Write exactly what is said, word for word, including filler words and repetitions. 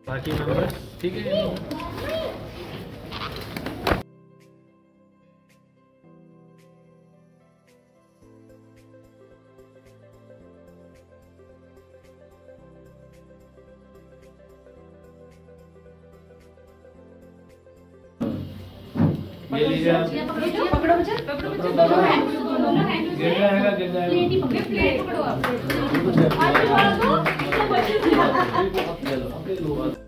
बाकी मेंबर्स ठीक है। ये लीजिए आप, पकड़ो बच्चा, पकड़ो बच्चा, दोनों हैंड, दोनों हैंड गिर जाएगा, गिर जाएगा। प्लेट ही पकड़ो, प्लेट पकड़ो आप। आज वाला तो